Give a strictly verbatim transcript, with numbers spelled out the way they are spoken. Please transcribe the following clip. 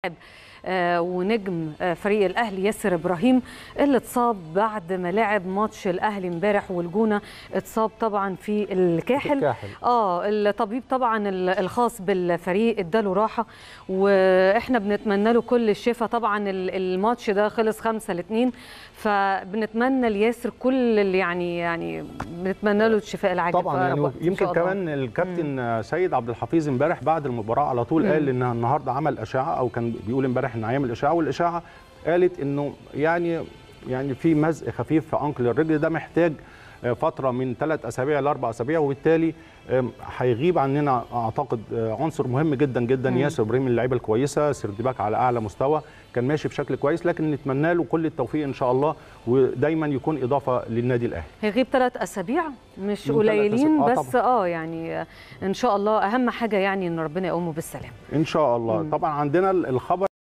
ونجم فريق الاهلي ياسر ابراهيم اللي اتصاب بعد ما لعب ماتش الاهلي امبارح والجونه. اتصاب طبعا في الكاحل. الكاحل. اه الطبيب طبعا الخاص بالفريق اداله راحه، واحنا بنتمنى له كل الشفاء. طبعا الماتش ده خلص خمسة لاتنين، فبنتمنى لياسر كل اللي يعني يعني بنتمنى له الشفاء العاجل طبعا. يعني يمكن كمان الكابتن مم. سيد عبد الحفيظ امبارح بعد المباراه على طول مم. قال ان النهارده عمل اشعه، او كان بيقول امبارح ان هيعمل اشعه، والاشعه قالت انه يعني يعني في مزق خفيف في انكل الرجل، ده محتاج فتره من ثلاث اسابيع لاربع اسابيع، وبالتالي هيغيب عننا اعتقد عنصر مهم جدا جدا. مم. ياسر ابراهيم من اللعيبه الكويسه، سردباك على اعلى مستوى، كان ماشي بشكل كويس، لكن نتمنى له كل التوفيق ان شاء الله، ودايما يكون اضافه للنادي الاهلي. هيغيب ثلاث اسابيع مش قليلين، آه بس اه يعني ان شاء الله اهم حاجه يعني ان ربنا يقومه بالسلامه ان شاء الله. مم. طبعا عندنا الخبر